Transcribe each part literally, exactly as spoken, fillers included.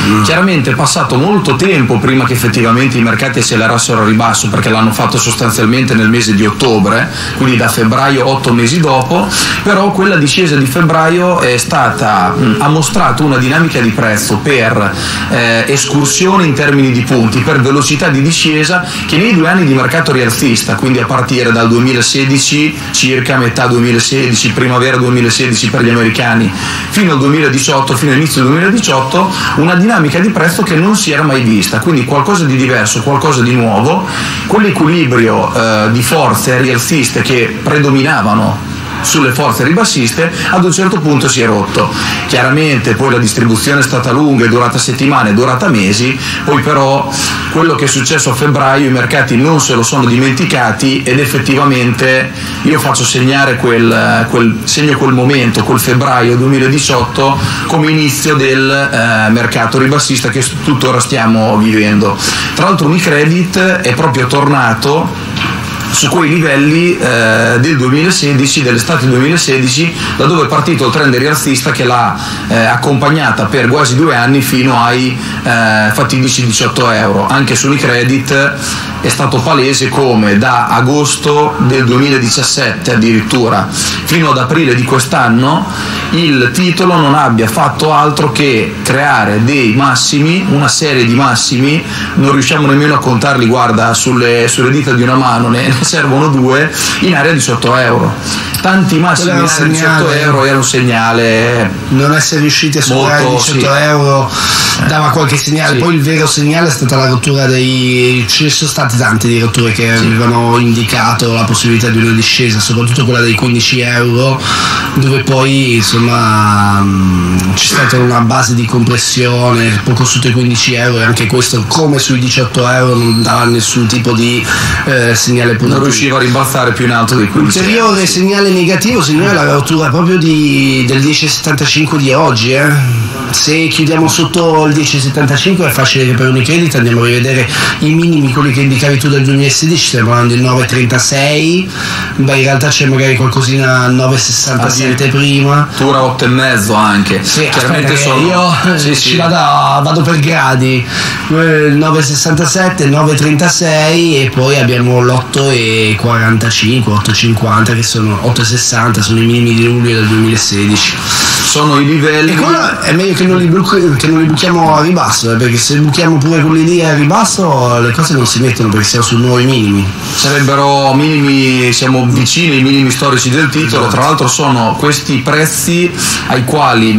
Mm. Chiaramente è passato molto tempo prima che effettivamente i mercati accelerassero al ribasso, perché l'hanno fatto sostanzialmente nel mese di ottobre, quindi da febbraio, otto mesi dopo, però quella discesa di febbraio è stata, mh, ha mostrato una dinamica di prezzo per eh, escursione in termini di punti, per velocità di discesa, che nei due anni di mercato rialzista, quindi a partire dal duemilasedici, circa metà duemilasedici, primavera duemilasedici per gli americani, fino al duemiladiciotto, fino all'inizio del duemiladiciotto, una dinamica di prezzo che non si era mai vista, quindi qualcosa di diverso, qualcosa di nuovo. Quell'equilibrio eh, di forze rialziste che predominavano sulle forze ribassiste ad un certo punto si è rotto. Chiaramente poi la distribuzione è stata lunga, è durata settimane, è durata mesi, poi però quello che è successo a febbraio i mercati non se lo sono dimenticati, ed effettivamente io faccio segnare quel, quel segno quel momento, quel febbraio duemiladiciotto, come inizio del eh, mercato ribassista che tuttora stiamo vivendo. Tra l'altro Unicredit è proprio tornato su quei livelli eh, del duemilasedici, dell'estate duemilasedici, da dove è partito il trend rialzista che l'ha eh, accompagnata per quasi due anni fino ai eh, fatidici diciotto euro. Anche su Unicredit è stato palese come da agosto del duemiladiciassette addirittura fino ad aprile di quest'anno il titolo non abbia fatto altro che creare dei massimi, una serie di massimi, non riusciamo nemmeno a contarli, guarda, sulle, sulle dita di una mano, ne servono due, in area diciotto euro. Tanti massimi in area diciotto euro era un segnale. Non essere riusciti a superare i diciotto sì. euro dava qualche segnale, sì. Poi il vero segnale è stata la rottura dei. Ci sono state tante di rotture che sì. avevano indicato la possibilità di una discesa, soprattutto quella dei quindici euro, dove poi insomma c'è stata una base di compressione poco sotto i quindici euro, e anche questo, come sui diciotto euro, non dava nessun tipo di eh, segnale positivo. Non riusciva a rimbalzare più in alto dei quindici euro. Ulteriore segnale negativo segnale la rottura proprio di, del dieci virgola settantacinque di oggi. Eh. Se chiudiamo sotto il dieci virgola settantacinque è facile che per Unicredit andiamo a rivedere i minimi, quelli che indicavi tu del duemilasedici, stiamo parlando di nove virgola trentasei, beh in realtà c'è magari qualcosina a nove virgola sessantasette prima, Tura otto e mezzo anche. Sì, chiaramente sono... io sì, ci sì. Vado, vado per gradi, nove virgola sessantasette, nove virgola trentasei e poi abbiamo l'otto virgola quarantacinque, otto virgola cinquanta che sono otto virgola sessanta, sono i minimi di luglio del duemilasedici. Sono i livelli. E qua è meglio che non li, buc- che non li buchiamo a ribasso, eh, perché se buchiamo pure quelli lì a ribasso le cose non si mettono, perché siamo su nuovi minimi. Sarebbero minimi, siamo vicini ai minimi storici del titolo. Tra l'altro sono questi prezzi ai quali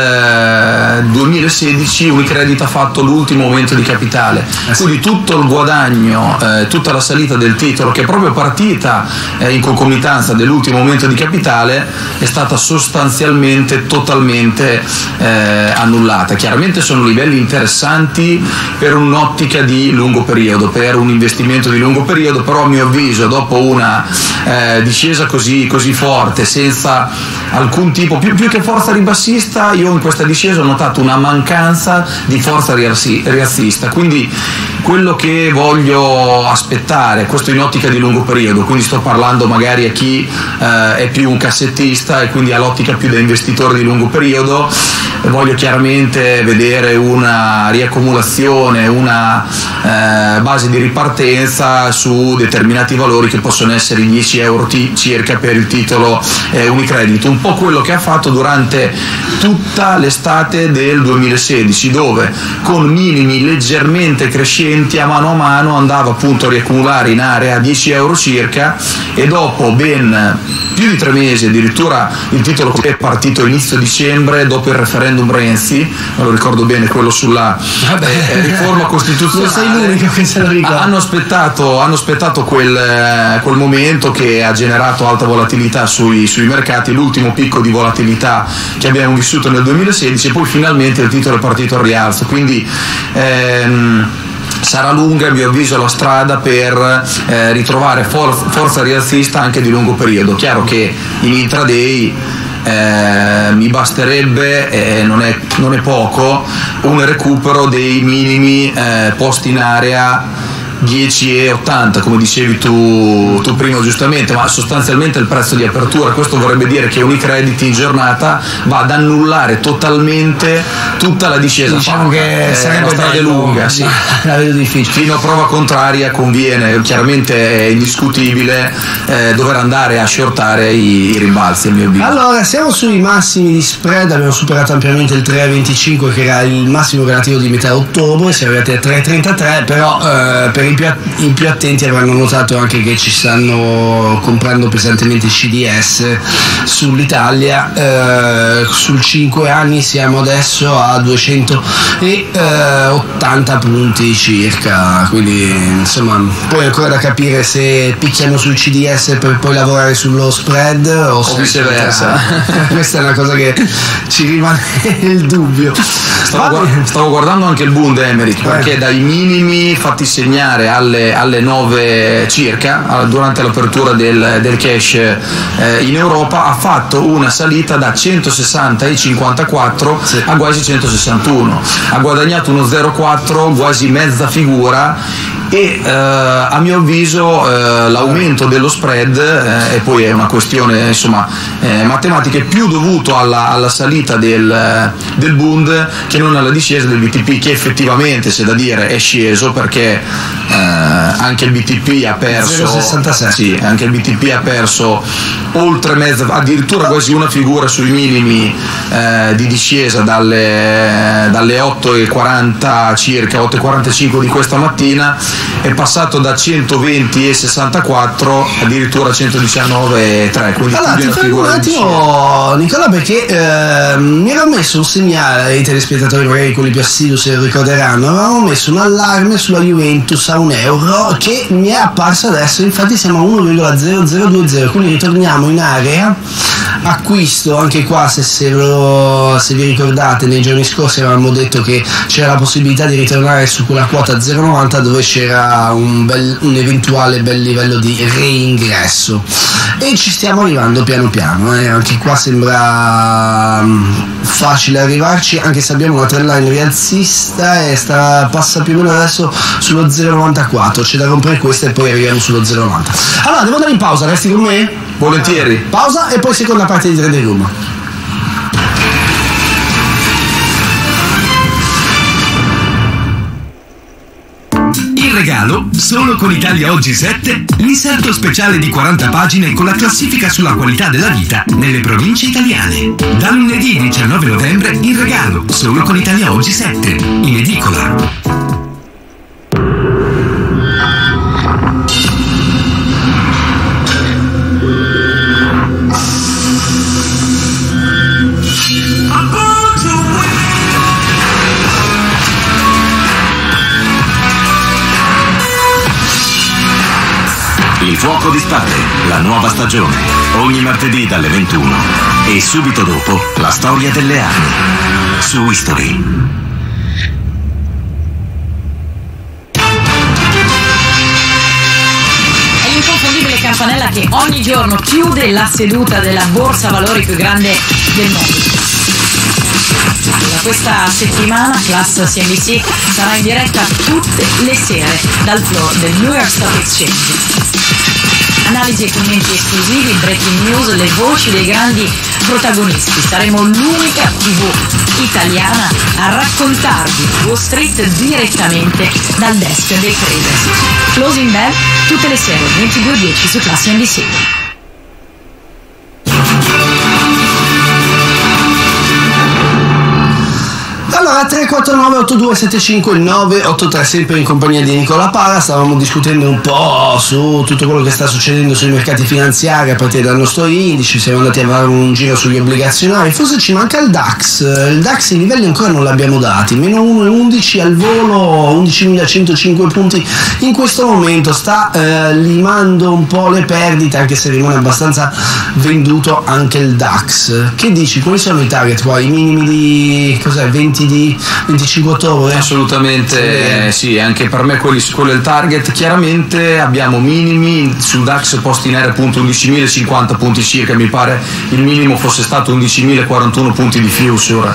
nel duemilasedici Unicredit ha fatto l'ultimo aumento di capitale, eh sì. Quindi tutto il guadagno, eh, tutta la salita del titolo, che è proprio partita eh, in concomitanza dell'ultimo aumento di capitale, è stata sostanzialmente totalmente eh, annullata. Chiaramente sono livelli interessanti per un'ottica di lungo periodo, per un investimento di lungo periodo, però a mio avviso dopo una eh, discesa così, così forte, senza alcun tipo, più, più che forza ribassista, io in questa discesa ho notato una mancanza di forza rialzista, quindi quello che voglio aspettare, questo in ottica di lungo periodo, quindi sto parlando magari a chi eh, è più un cassettista e quindi ha l'ottica più da investitore di lungo periodo, voglio chiaramente vedere una riaccumulazione, una eh, base di ripartenza su determinati valori che possono essere i dieci euro t- circa per il titolo eh, Unicredit, un po' quello che ha fatto durante tutta l'estate del duemilasedici, dove con minimi leggermente crescenti a mano a mano andava appunto a riaccumulare in area dieci euro circa, e dopo ben più di tre mesi, addirittura il titolo è partito inizio dicembre dopo il referendum Renzi, me lo ricordo bene, quello sulla eh, riforma costituzionale. Non sei l'unico che se lo ricorda. Hanno aspettato, hanno aspettato quel, quel momento che ha generato alta volatilità sui, sui mercati, l'ultimo picco di volatilità che abbiamo vissuto nel duemilasedici, e poi finalmente il titolo è partito al rialzo, quindi ehm, sarà lunga a mio avviso la strada per eh, ritrovare for- forza rialzista anche di lungo periodo. Chiaro che in intraday eh, mi basterebbe, e eh, non, è, non è poco, un recupero dei minimi eh, posti in area dieci e ottanta, come dicevi tu, tu prima giustamente, ma sostanzialmente il prezzo di apertura. Questo vorrebbe dire che Unicredit in giornata va ad annullare totalmente tutta la discesa. Diciamo che eh, sarebbe la strada lunga, sì. La vedo difficile. Fino a prova contraria conviene, chiaramente è indiscutibile eh, dover andare a shortare i, i rimbalzi, a mio avviso. Allora, siamo sui massimi di spread, abbiamo superato ampiamente il tre virgola venticinque che era il massimo relativo di metà ottobre, siamo arrivati a tre virgola trentatré, però eh, per i più, i più attenti avranno notato anche che ci stanno comprando pesantemente C D S sull'Italia. Eh, sul cinque anni siamo adesso a duecentottanta punti circa, quindi insomma poi ancora da capire se picchiano sul C D S per poi lavorare sullo spread o, o viceversa. Questa è una cosa che ci rimane il dubbio. Stavo, guard- stavo guardando anche il Bund Emmerich, perché eh. dai minimi fatti segnare alle, alle nove circa durante l'apertura del, del cash eh, in Europa ha fatto una salita da centosessanta e cinquantaquattro sì. a quasi centosessantuno, ha guadagnato uno zero virgola quattro, quasi mezza figura. E eh, a mio avviso eh, l'aumento dello spread eh, e poi è una questione insomma eh, matematica, è più dovuto alla, alla salita del, del Bund che non alla discesa del B T P, che effettivamente, c'è da dire, è sceso, perché eh, anche il B T P ha perso zero virgola sessantasette sì, anche il B T P ha perso oltre mezza, addirittura quasi una figura sui minimi eh, di discesa dalle, dalle otto e quaranta circa, otto e quarantacinque di questa mattina, è passato da centoventi e sessantaquattro addirittura a centodiciannove e tre. Quindi allora ti fermo un attimo, Nicola, perché eh, mi ero messo un segnale, i telespettatori magari quelli più assidui se lo ricorderanno, avevamo messo un allarme sulla Juventus a un euro che mi è apparso adesso, infatti siamo a uno virgola zero zero due zero, quindi ritorniamo in area acquisto. Anche qua, se, se, lo, se vi ricordate, nei giorni scorsi avevamo detto che c'era la possibilità di ritornare su quella quota zero virgola novanta dove c'era un, bel, un eventuale bel livello di reingresso, e ci stiamo arrivando piano piano, eh. Anche qua sembra um, facile arrivarci, anche se abbiamo una trendline rialzista e sta, passa più o meno adesso sullo zero virgola novantaquattro, c'è da rompere questa e poi arriviamo sullo zero virgola novanta. Allora devo andare in pausa, resti con me? Volentieri. Pausa e poi seconda parte di Trading Room. In regalo, solo con Italia Oggi sette, l'inserto speciale di quaranta pagine con la classifica sulla qualità della vita nelle province italiane. Da lunedì diciannove novembre in regalo, solo con Italia Oggi sette, in edicola. Il Fuoco di Spade, la nuova stagione, ogni martedì dalle ventuno. E subito dopo, la storia delle armi, su History. È l'inconfondibile campanella che ogni giorno chiude la seduta della borsa valori più grande del mondo. Da questa settimana Class C N B C sarà in diretta tutte le sere dal floor del New York Stock Exchange. Analisi e commenti esclusivi, breaking news, le voci dei grandi protagonisti. Saremo l'unica tivù italiana a raccontarvi Wall Street direttamente dal desk dei traders. Closing Bell tutte le sere ventidue e dieci su Class C N B C. Allora, tre quattro nove otto due sette cinque nove otto tre, sempre in compagnia di Nicola Pala. Stavamo discutendo un po' su tutto quello che sta succedendo sui mercati finanziari a partire dal nostro indice. Siamo andati a fare un giro sugli obbligazionari. Forse ci manca il DAX. Il DAX i livelli ancora non li abbiamo dati. Meno uno virgola undici al volo, undicimilacentocinque punti in questo momento. Sta eh, limando un po' le perdite, anche se rimane abbastanza venduto anche il DAX. Che dici? Quali sono i target qua? I minimi di cos'è? venti di ventisei venticinque ottobre. Assolutamente sì, sì, anche per me quelli, quello è il target. Chiaramente abbiamo minimi sul DAX posti in area appunto undicimila cinquanta punti circa, mi pare il minimo fosse stato undicimila quarantuno punti di future.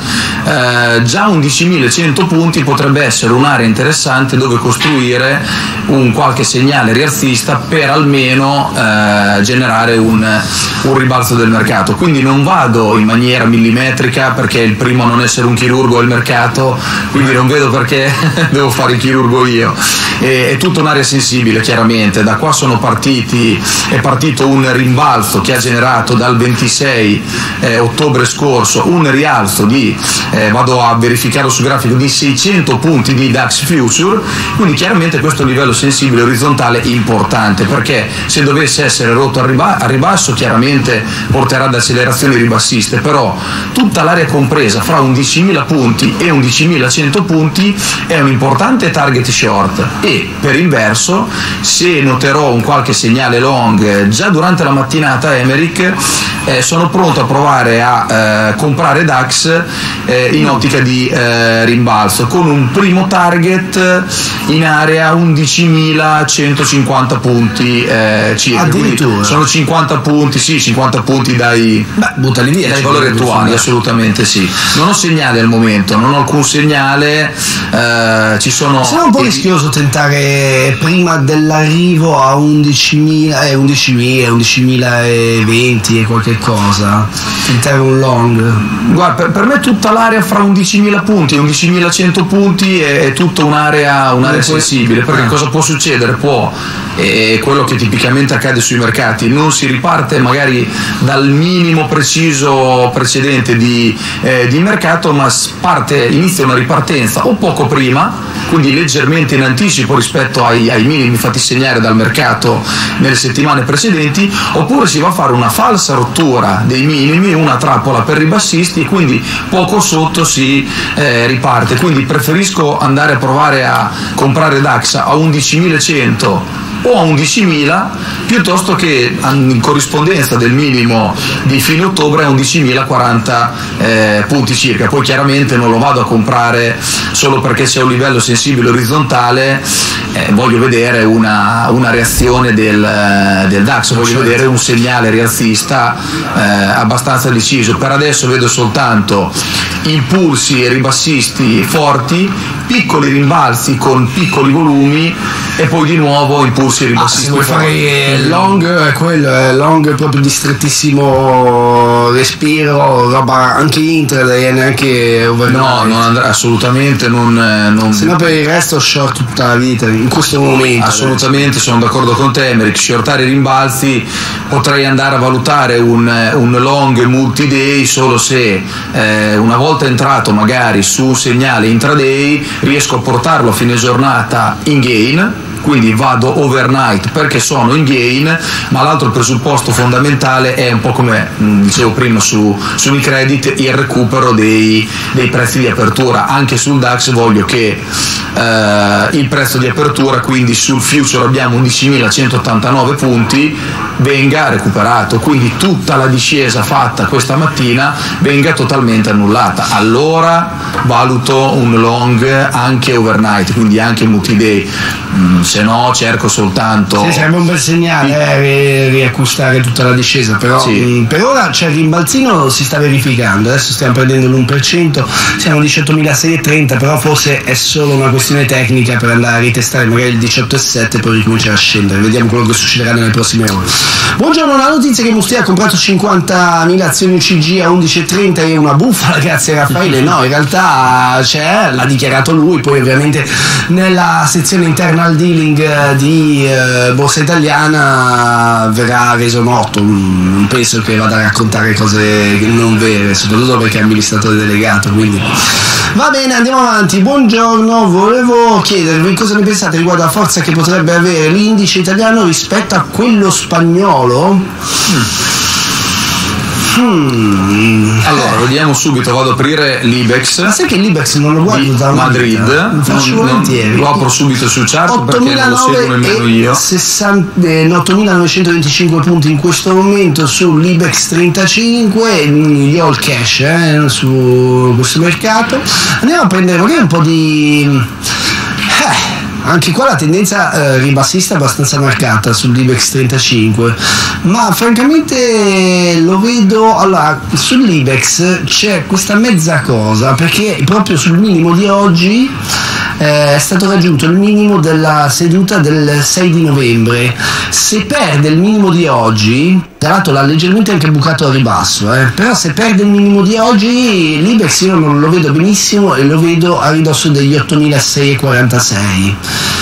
Eh, già undicimila cento punti potrebbe essere un'area interessante dove costruire un qualche segnale rialzista per almeno eh, generare un, un ribalzo del mercato. Quindi non vado in maniera millimetrica perché il primo a non essere un chirurgo è il mercato, quindi non vedo perché devo fare il chirurgo io. E, è tutta un'area sensibile chiaramente. Da qua sono partiti, è partito un rimbalzo che ha generato dal ventisei eh, ottobre scorso un rialzo di, eh, vado a verificarlo sul grafico, di seicento punti di DAX Future, quindi chiaramente questo è un livello sensibile orizzontale importante, perché se dovesse essere rotto a, riba- a ribasso chiaramente porterà ad accelerazioni ribassiste, però tutta l'area compresa fra undicimila punti e undicimila cento punti è un importante target short. E per inverso, se noterò un qualche segnale long già durante la mattinata Emeric, eh, sono pronto a provare a eh, comprare DAX eh, in ottica di eh, rimbalzo con un primo target in area undicimila centocinquanta punti eh, circa. Addirittura sono cinquanta punti, sì, cinquanta punti dai, Beh, buttali via, dai valori attuali, assolutamente sì. Non ho segnale al momento, non ho alcun segnale, eh, ci sono. Sarà un po' rischioso tentare prima dell'arrivo a undicimila, eh, undicimila, undicimila venti e qualche cosa, tentare un long. Guarda, per, per me tutta l'area fra undicimila punti e undicimila cento punti è, è tutta un'area, un'area sensibile, perché cosa può succedere? Può, è quello che tipicamente accade sui mercati, non si riparte magari dal minimo preciso precedente di, eh, di mercato, ma parte, inizia una ripartenza o poco prima, quindi leggermente in anticipo rispetto ai, ai minimi fatti segnare dal mercato nelle settimane precedenti, oppure si va a fare una falsa rottura dei minimi, una trappola per ribassisti, e quindi poco sotto si eh, riparte. Quindi preferisco andare a provare a comprare DAX a undicimila cento o a undicimila piuttosto che in corrispondenza del minimo di fine ottobre a undicimila quaranta eh, punti circa. Poi chiaramente non lo vado a comprare solo perché c'è un livello sensibile orizzontale, eh, voglio vedere una, una reazione del, del DAX, voglio vedere un segnale rialzista eh, abbastanza deciso. Per adesso vedo soltanto impulsi ribassisti forti, piccoli rimbalzi con piccoli volumi e poi di nuovo impulsi ribassisti. Ah, se vuoi fare long è quello, è long proprio di strettissimo respiro, roba anche intraday, neanche overnight. No, non andrà assolutamente, non, non... se no per il resto short tutta la vita in questo momento. Assolutamente, sono d'accordo con te Emeric, shortare i rimbalzi potrei andare a valutare un, un long multi-day solo se eh, una volta entrato magari su un segnale intraday riesco a portarlo a fine giornata in gain, quindi vado overnight perché sono in gain, ma l'altro presupposto fondamentale è un po' come dicevo prima su, su Unicredit, il recupero dei, dei prezzi di apertura. Anche sul DAX voglio che eh, il prezzo di apertura, quindi sul future abbiamo undicimila centottantanove punti, venga recuperato, quindi tutta la discesa fatta questa mattina venga totalmente annullata. Allora valuto un long anche overnight, quindi anche multi-day. Mm, se no cerco soltanto. Sì, sarebbe un bel segnale eh, riacquistare tutta la discesa, però sì. mh, per ora c'è il rimbalzino, si sta verificando, adesso stiamo prendendo l'uno per cento, siamo a diciottomilaseicentotrenta, però forse è solo una questione tecnica per andare a ritestare magari il diciotto virgola sette e poi ricominciare a scendere, vediamo quello che succederà nelle prossime ore. Buongiorno, la notizia è che Mustea ha comprato cinquantamila azioni U C G a undici virgola trenta e una bufala, grazie a Raffaele. No, in realtà c'è, l'ha dichiarato lui, poi ovviamente nella sezione internal dealing di eh, Borsa Italiana verrà reso noto. Non penso che vada a raccontare cose non vere, soprattutto perché è amministratore delegato, quindi va bene, andiamo avanti. Buongiorno, volevo chiedervi cosa ne pensate riguardo la forza che potrebbe avere l'indice italiano rispetto a quello spagnolo. Mm. Hmm. Allora, vediamo subito, vado ad aprire l'Ibex. Ma sai che l'Ibex non lo guardo da Madrid, lo faccio non, volentieri. Lo apro subito sul chart perché non lo seguo nemmeno io. ottomilanovecentoventicinque punti in questo momento sull'Ibex trentacinque, gli all cash eh, su questo mercato. Andiamo a prendere magari un po' di eh, anche qua la tendenza eh, ribassista è abbastanza marcata sull'Ibex trentacinque, ma francamente lo vedo. Allora, sull'Ibex c'è questa mezza cosa, perché proprio sul minimo di oggi eh, è stato raggiunto il minimo della seduta del sei di novembre. Se perde il minimo di oggi, tra l'altro l'ha leggermente anche bucato a ribasso, eh, però se perde il minimo di oggi l'Ibex io non lo vedo benissimo e lo vedo a ridosso degli ottomilaseicentoquarantasei,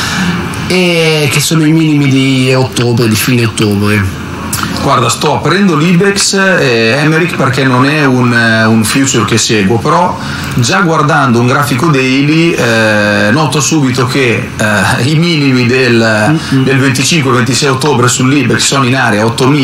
e che sono i minimi di ottobre, di fine ottobre. Guarda, sto aprendo l'Ibex eh, Emerick perché non è un, un future che seguo, però già guardando un grafico daily eh, noto subito che eh, i minimi del, del venticinque ventisei ottobre sull'Ibex sono in area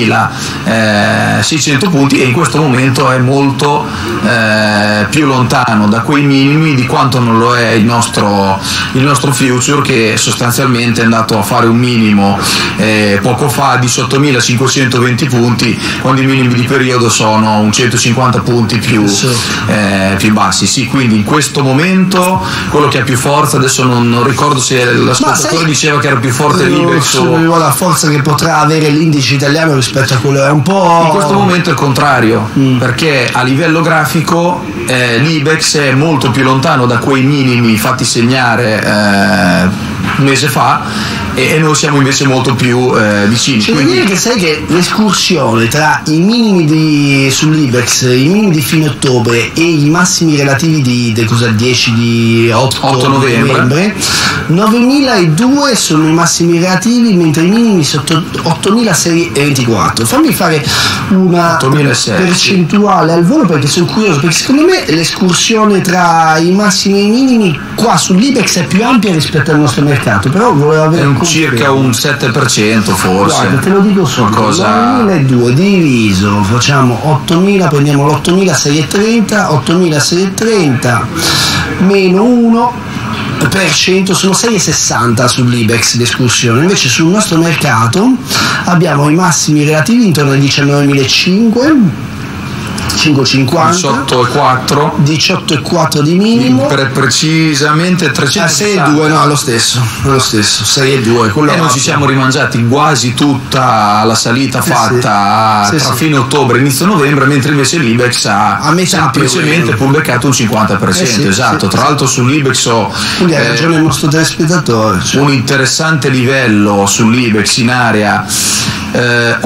ottomilaseicento punti, e in questo momento è molto eh, più lontano da quei minimi di quanto non lo è il nostro, il nostro future, che sostanzialmente è andato a fare un minimo eh, poco fa di ottomilacinquecentoventi punti, quando i minimi di periodo sono un centocinquanta punti più, eh, più bassi. Sì, quindi in questo momento quello che ha più forza, adesso non, non ricordo se l'ascoltatore diceva che era più forte l'Ibex o la forza che potrà avere l'indice italiano rispetto a quello, è un po'. In questo momento è il contrario, mm. perché a livello grafico eh, l'Ibex è molto più lontano da quei minimi fatti segnare eh, un mese fa, e noi siamo invece molto più eh, vicini. Cioè, quindi... dire che sai che l'escursione tra i minimi di, sull'Ibex, i minimi di fine ottobre e i massimi relativi di, di cosa, dieci di otto novembre, novemiladue sono i massimi relativi, mentre i minimi sono ottomilaseicentoventiquattro. Fammi fare una percentuale al volo perché sono curioso, perché secondo me l'escursione tra i massimi e i minimi qua sull'Ibex è più ampia rispetto al nostro mercato, però volevo avere un circa un sette per cento forse. Guarda, te lo dico solo, cosa... novemiladue diviso, facciamo ottomila, prendiamo l'ottomilaseicentotrenta, ottomilaseicentotrenta meno uno per cento, sono sei virgola sessanta sull'Ibex l'escursione. Invece sul nostro mercato abbiamo i massimi relativi intorno ai diciannovemilacinquecento, cinque virgola cinquanta, diciotto virgola quattro, diciotto virgola quattro di minimo, per precisamente trecentosessanta. sei virgola due, no, è lo stesso, è lo stesso, sei virgola due, quello. E noi ci siamo rimangiati quasi tutta la salita sì, fatta sì. tra sì, fine ottobre e inizio novembre, mentre invece l'Ibex ha, ha semplicemente pubbliccato un cinquanta per cento, eh sì, esatto. Sì, tra l'altro sull'Ibex ho quindi ha ragione eh, il nostro telespettatore, cioè. Un interessante livello sull'Ibex in area eh,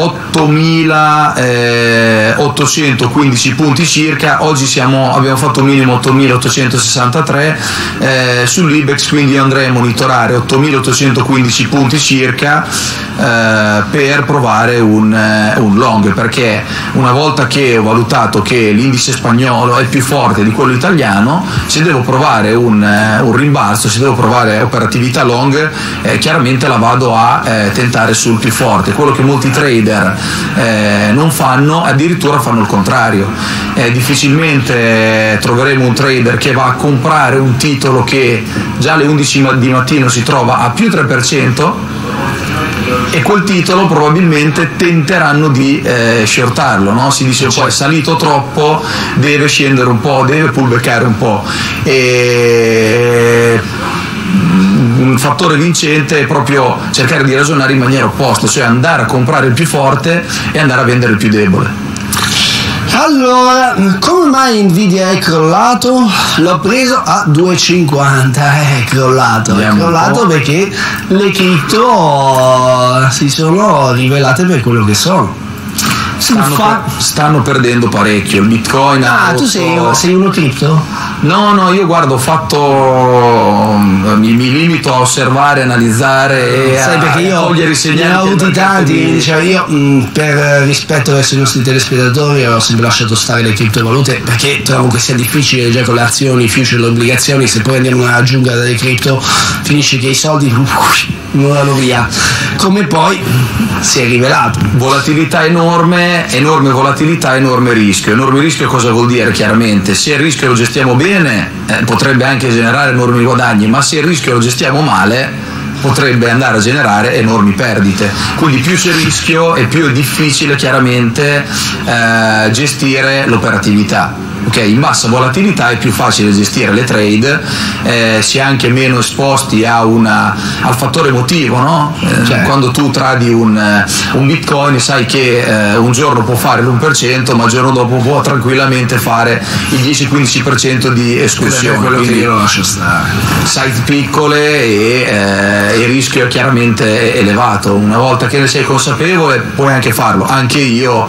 ottomilaottocentoquindici punti circa. Oggi siamo, abbiamo fatto un minimo ottomilaottocentosessantatré eh, sull'Ibex, quindi io andrei a monitorare ottomilaottocentoquindici punti circa eh, per provare un, eh, un long, perché una volta che ho valutato che l'indice spagnolo è più forte di quello italiano, se devo provare un, eh, un rimbalzo, se devo provare operatività long, eh, chiaramente la vado a eh, tentare sul più forte. Quello che molti trader eh, non fanno, addirittura fanno il contrario. Eh, difficilmente troveremo un trader che va a comprare un titolo che già alle undici di mattino si trova a più tre per cento, e quel titolo probabilmente tenteranno di eh, shortarlo, no? Si dice poi è salito troppo, deve scendere un po', deve pullbackare un po', e un fattore vincente è proprio cercare di ragionare in maniera opposta, cioè andare a comprare il più forte e andare a vendere il più debole. Allora, come mai Nvidia è crollato? L'ho preso a due virgola cinquanta, è crollato, è crollato perché le cripto si sono rivelate per quello che sono. Stanno, fa... per, stanno perdendo parecchio. Il Bitcoin ah, ha tu rotto... sei, sei uno cripto? No, no, io guardo, ho fatto, mi, mi limito a osservare, analizzare e sai, a perché io cogliere i segnali. Ne ho avuti tanti, di... diciamo, io mh, per rispetto verso i nostri telespettatori ho sempre lasciato stare le criptovalute, perché trovo che sia difficile già con le azioni, i future, le obbligazioni. Se poi andiamo a aggiungere delle cripto finisce che i soldi volano via, come poi si è rivelato. Volatilità enorme, enorme volatilità, enorme rischio. Enorme rischio cosa vuol dire? Chiaramente, se il rischio lo gestiamo bene eh, potrebbe anche generare enormi guadagni, ma se il rischio lo gestiamo male potrebbe andare a generare enormi perdite. Quindi più c'è rischio e più è difficile chiaramente eh, gestire l'operatività. Okay, in bassa volatilità è più facile gestire le trade, eh, si è anche meno esposti a una, al fattore emotivo, no? Eh, cioè, quando tu tradi un, un bitcoin sai che eh, un giorno può fare l'uno per cento ma il giorno dopo può tranquillamente fare il dieci-quindici per cento di escursione. Quello che io lo lascio stare. Site piccole e eh, il rischio è chiaramente elevato. Una volta che ne sei consapevole puoi anche farlo. Anche io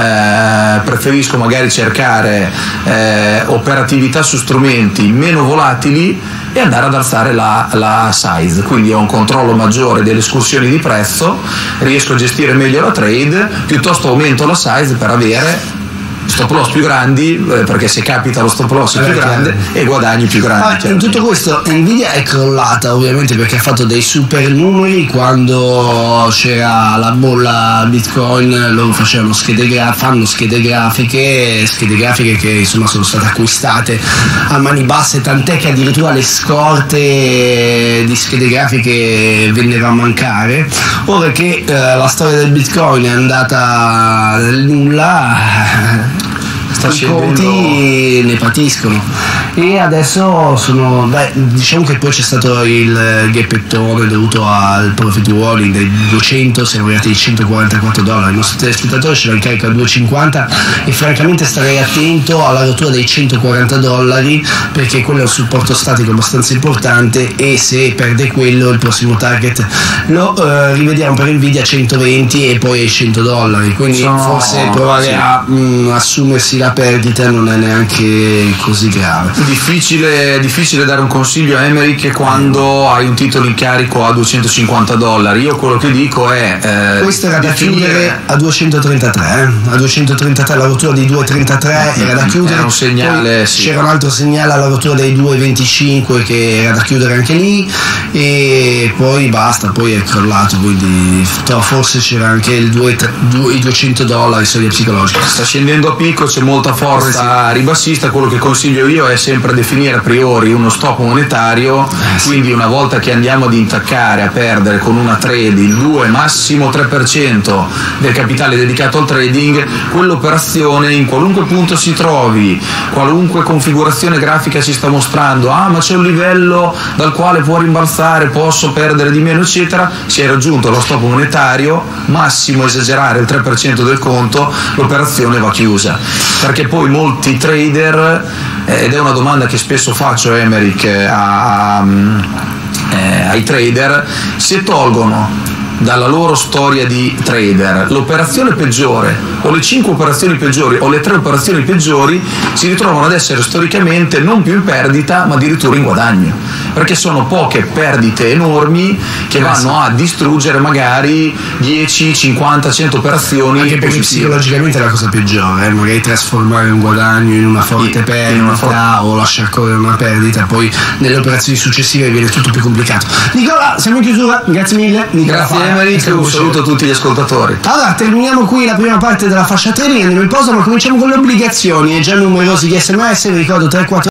eh, preferisco magari cercare Eh, operatività su strumenti meno volatili e andare ad alzare la, la size, quindi ho un controllo maggiore delle escursioni di prezzo, riesco a gestire meglio la trade, piuttosto aumento la size per avere stop loss più grandi, eh, perché se capita lo stop loss è più grande e guadagni più grandi. Ah, in tutto questo Nvidia è crollata ovviamente perché ha fatto dei super numeri. Quando c'era la bolla Bitcoin loro facevano schede gra- fanno schede grafiche schede grafiche che insomma sono state acquistate a mani basse, tant'è che addirittura le scorte di schede grafiche vennero a mancare. Ora che eh, la storia del Bitcoin è andata nel nulla, sta i conti ne patiscono e adesso sono, beh, diciamo che poi c'è stato il gappettone dovuto al profit warning dei duecento, siamo arrivati ai centoquarantaquattro dollari. Il nostro telespettatore ce la incarica a duecentocinquanta e francamente starei attento alla rottura dei centoquaranta dollari perché quello è un supporto statico abbastanza importante e se perde quello il prossimo target lo eh, rivediamo per Nvidia a centoventi e poi ai cento dollari, quindi no, forse provare sì. a mh, assumersi la perdita non è neanche così grave. Difficile, difficile dare un consiglio a Emerick quando hai un titolo in carico a duecentocinquanta dollari. Io quello che dico è eh, questo era da chiudere a duecentotrentatré, eh? a duecentotrentatré la rottura dei due virgola trentatré era da chiudere, era un segnale, sì. C'era un altro segnale alla rottura dei due virgola venticinque che era da chiudere anche lì e poi basta, poi è crollato, quindi forse c'era anche il due, due, i duecento dollari soglia psicologica. Sta scendendo a picco, c'è molta forza ribassista. Quello che consiglio io è sempre definire a priori uno stop monetario, quindi una volta che andiamo ad intaccare, a perdere con una trade il due massimo tre per cento del capitale dedicato al trading, quell'operazione in qualunque punto si trovi, qualunque configurazione grafica si sta mostrando, ah ma c'è un livello dal quale può rimbalzare, posso perdere di meno eccetera, si è raggiunto lo stop monetario massimo, esagerare il tre per cento del conto, l'operazione va chiusa, perché poi molti trader, eh, ed è una domanda che spesso faccio Emerick a, a, eh, ai trader, se tolgono dalla loro storia di trader l'operazione peggiore o le cinque operazioni peggiori o le tre operazioni peggiori, si ritrovano ad essere storicamente non più in perdita ma addirittura in guadagno, perché sono poche perdite enormi che vanno a distruggere magari dieci, cinquanta, cento operazioni. Anche perché psicologicamente è la cosa peggiore, eh? magari trasformare un guadagno in una forte perdita una for- o lasciar correre una perdita, poi nelle operazioni successive viene tutto più complicato. Nicola, siamo in chiusura, grazie mille. Nicola, grazie Emerick, un saluto a tutti gli ascoltatori. Allora terminiamo qui la prima parte della fascia trading, andiamo in pausa ma cominciamo con le obbligazioni e già numerosi gli sms, vi ricordo tre quattro